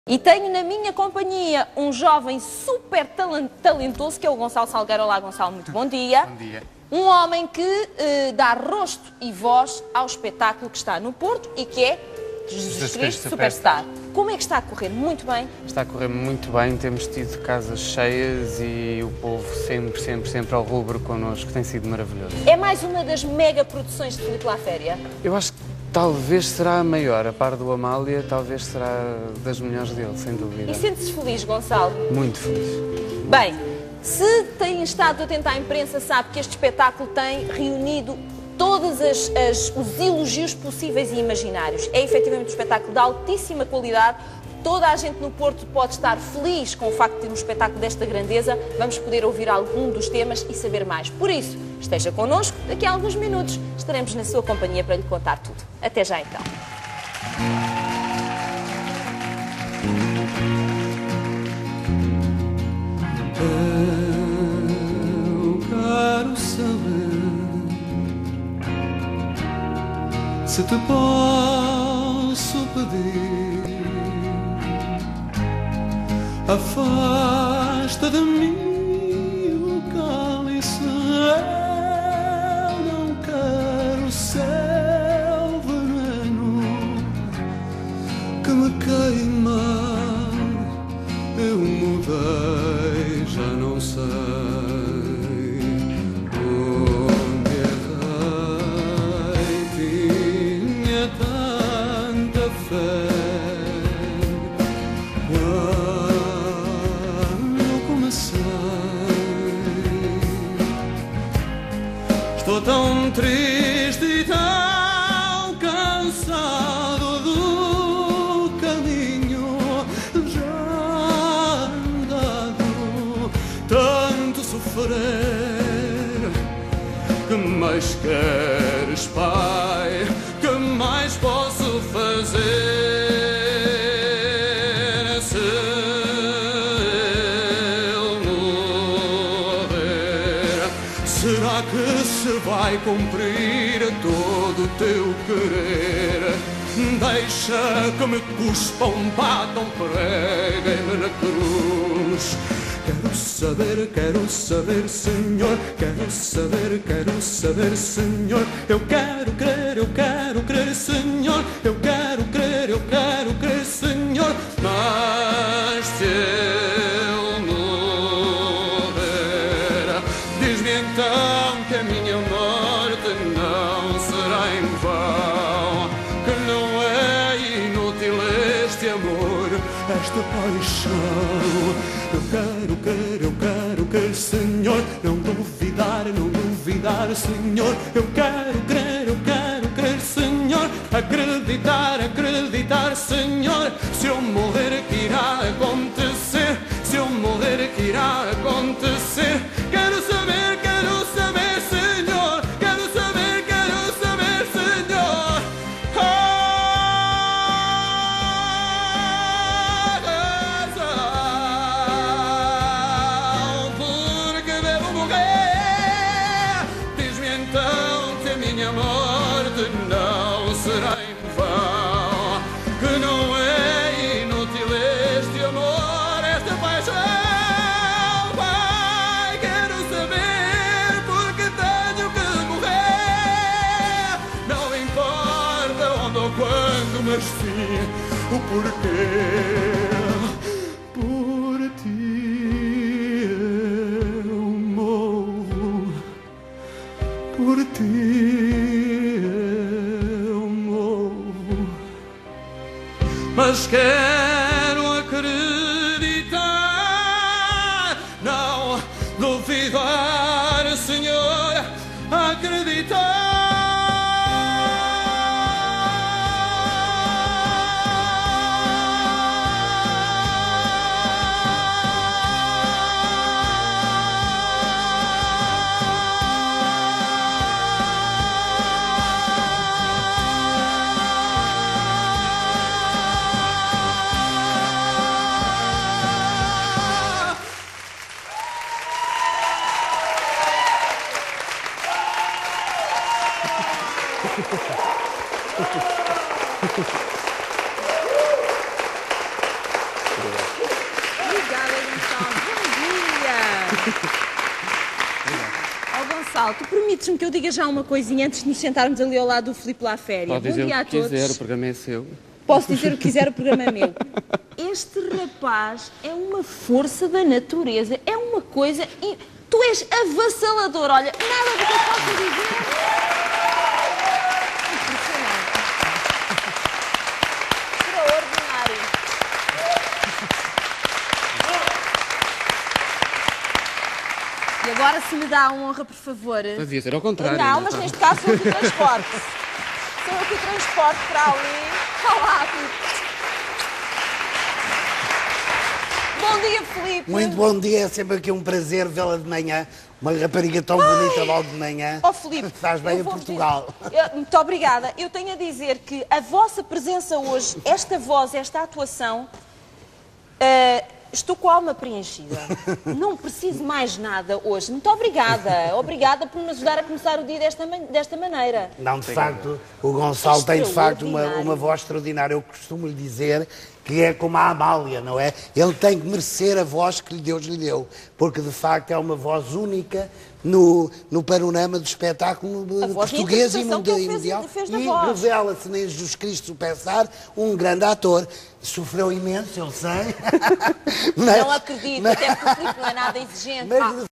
E tenho na minha companhia um jovem super talentoso, que é o Gonçalo Salgueiro. Olá, Gonçalo, muito bom dia. Bom dia. Um homem que dá rosto e voz ao espetáculo que está no Porto e que é Jesus Cristo Superstar. Como é que está a correr? Muito bem? Está a correr muito bem, temos tido casas cheias e o povo sempre ao rubro connosco, tem sido maravilhoso. É mais uma das mega produções de Filipe Laféria? Eu acho que talvez será a maior, a par do Amália, talvez será das melhores dele, sem dúvida. E sente-se feliz, Gonçalo? Muito feliz. Bem, se tem estado atento à imprensa, sabe que este espetáculo tem reunido todos os elogios possíveis e imaginários. É efetivamente um espetáculo de altíssima qualidade. Toda a gente no Porto pode estar feliz com o facto de ter um espetáculo desta grandeza. Vamos poder ouvir algum dos temas e saber mais. Por isso, esteja connosco. Daqui a alguns minutos estaremos na sua companhia para lhe contar tudo. Até já então. Eu quero saber se te posso pedir, afasta de mim o cálice. Eu não quero ser veneno que me queima. Eu mudei, já não sei onde errei. Tinha tanta fé quando comecei. Estou tão triste e tão cansado do caminho já andado, tanto sofrer. Que mais queres, Pai? Que mais posso fazer? Se eu morrer, será que se vai cumprir todo o teu querer? Deixa que me cuspam, batam, preguem-me na cruz. Quero saber, Senhor. Quero saber, Senhor. Eu quero crer, Senhor. Eu quero crer, Senhor. Mas se eu morrer, diz-me então que a minha morte não será em vão, que não é inútil este amor, esta paixão. Eu quero crer, Senhor. Não duvidar, Senhor. Eu quero crer, Senhor. Acreditar, Senhor. Se eu morrer, que irá acontecer? Se eu morrer, que irá acontecer? Quero saber, Senhor. Quero saber, Senhor. Porque devo morrer. Diz-me então que a minha morte não será em vão, que não é inútil este amor, esta paixão. Pai, quero saber porque tenho que morrer. Não importa onde ou quando, mas sim o porquê. Por ti eu morro, por ti eu morro, mas quero acreditar, não duvidar, Senhor. Acreditar. Obrigada, Gonçalo. Bom dia. Ó Gonçalo, tu permites-me que eu diga já uma coisinha antes de nos sentarmos ali ao lado do Filipe Laféria? Pode dizer Bom dia o a que todos. quiser, o programa é seu. Posso dizer o que quiser, o programa é meu. Este rapaz é uma força da natureza, é uma coisa... Tu és avassalador, olha, nada do que eu posso dizer. Impressionante. Extraordinário. E agora, se me dá a honra, por favor... Devia ser ao contrário. Não, mas neste caso sou eu que o transporte. Sou eu que o transporte para ali. Olá, Filipe. Bom dia, Filipe. Muito bom dia, é sempre aqui um prazer vê-la de manhã. Uma rapariga tão bonita logo de manhã. Ó, Filipe, Estás bem eu a vou Portugal. Muito obrigada. Eu tenho a dizer que a vossa presença hoje, esta voz, esta atuação, estou com a alma preenchida. Não preciso mais nada hoje. Muito obrigada. Obrigada por me ajudar a começar o dia desta maneira. Não, de facto, o Gonçalo tem de facto Extraordinário. uma voz extraordinária. Eu costumo lhe dizer que é como a Amália, não é? Ele tem que merecer a voz que Deus lhe deu, porque de facto é uma voz única no panorama do espetáculo português e mundial. E revela-se em Jesus Cristo Superstar um grande ator. Sofreu imenso, eu sei. Não acredito, até porque o Filipe não é nada exigente.